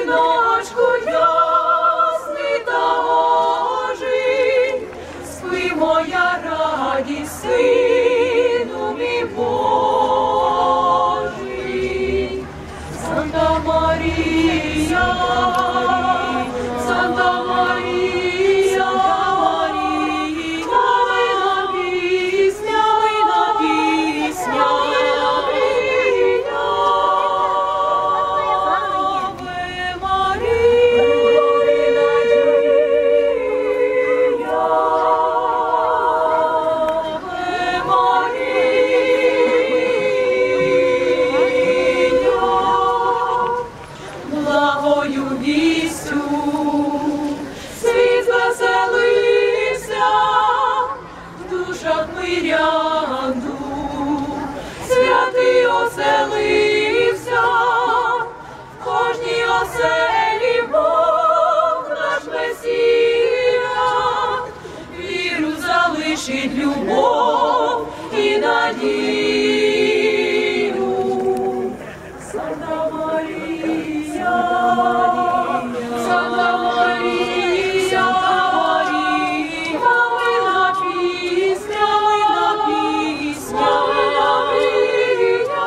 Синочку ясний та Божий, спи, моя радість, Сину мій Божий. Санта Марія, Санта Марія, милина пісня, милина пісня. Благою вістю світ веселився, в душах мирян дух святий оселився, в кожній оселі Бог наш Месія, віру залишить, любов і надію. Санта Марія, Санта Марія, милина пісня, милина пісня, милина пісня.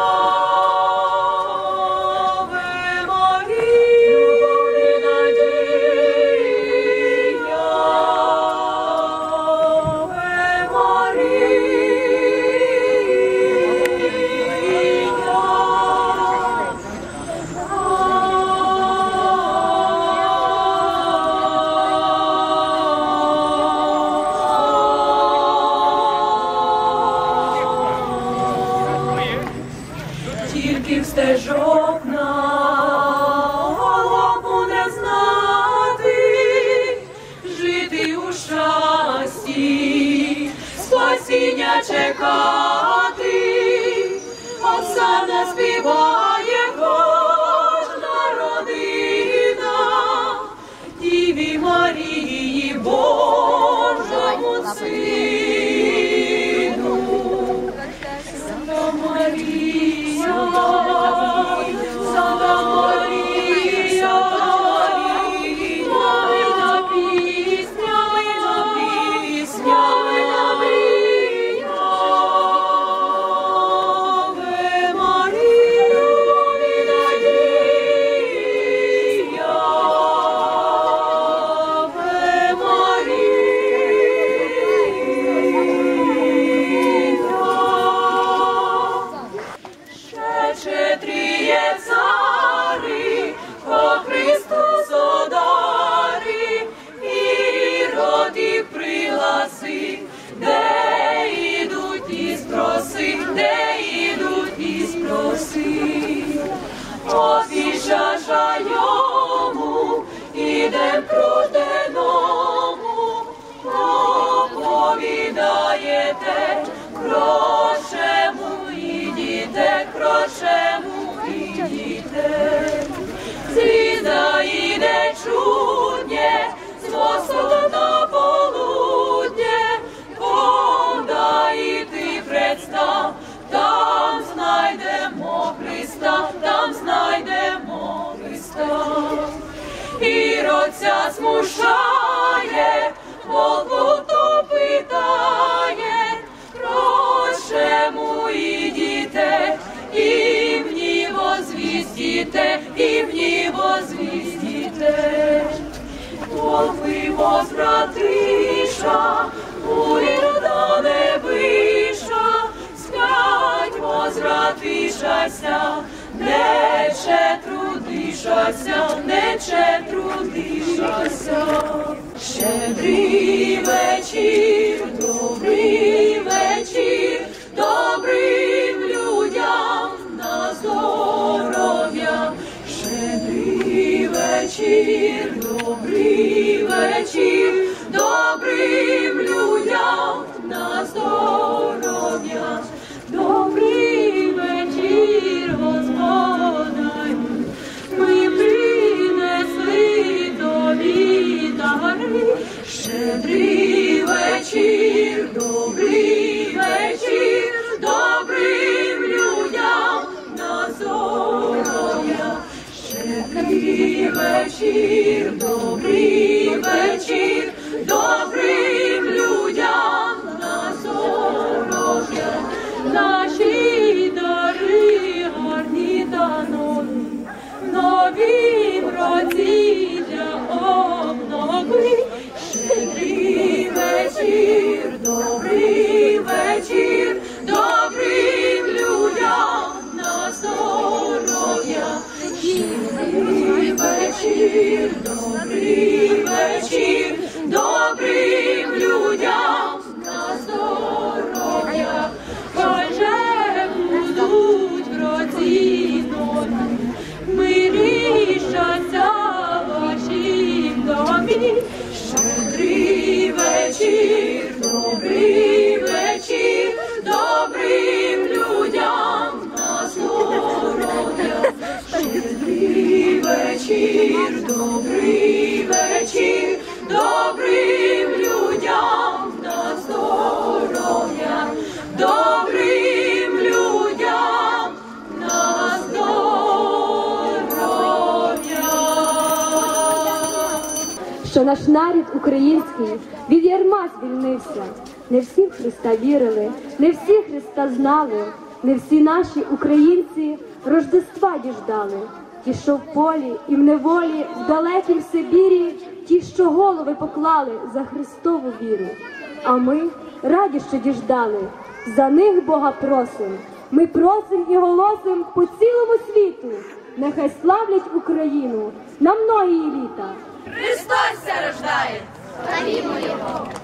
Ave Maria, любов і надія. Ave Maria. Тільки в стежок на голову не знати, жити у щасті, спасіння чекати. Оксана співає кожна родина, Діві Марії Божому Сину. Санта Марія, Санта Марія, милина пісня, милина пісня, милина пісня. Ave Maria, любов і надія. Ave Maria. Щедріє цари, о Христос одари, Ірод їх пригласи, де ідуть і спроси, де ідуть і спроси. Обіжажа йому, ідем кружненому, оповідаєте, крошему ідіте, крошему ідіте. Звізда іде чудне, з восходу на полуднє, вода іти представ, там знайдемо Христа, там знайдемо Христа. Іродця смущає, Голгофу то питає, крошему ідіте, і в ній возвістіте, і в ній возвістіте. Бог ви возвратиша, у Ірода не виша, спять возвратишася, нече трудишася, нече трудишася. Щедрий вечір, добрий вечір, добрим людям на здоров'я. Щедрий вечір, добрий вечір, добрим людям на здоров'я. Добрий вечір, Господи, ми принесли тобі дари. Щедрий вечір, добрий вечір, добрим людям на здоров'я. Щедрий Добрий вечір, добрий вечір, добрим людям на здоров'я. Наші дари гарні та нові, в новім році для обнови. Щедрий вечір, добрий вечір, добрим людям на здоров'я. Щедрий вечір, добрий вечір, добрим людям на здоров'я. Хай же будуть в році нові, мирі щастя вашім домі. Щедрий вечір, добрий вечір, добрим людям на здоров'я. Щедрий вечір, добрий вечір, добрим людям на здоров'я. Добрим людям на здоров'я. Що наш нарід український від ярма звільнився. Не всі в Христа вірили, не всі Христа знали, не всі наші українці Рождества діждали. Ті, що в полі і в неволі, в далекім Сибірі, ті, що голови поклали за Христову віру. А ми раді, що діждали, за них Бога просим. Ми просим і голосим по цілому світу, нехай славлять Україну на многії літа. Христос ся рождає! Славімо Його!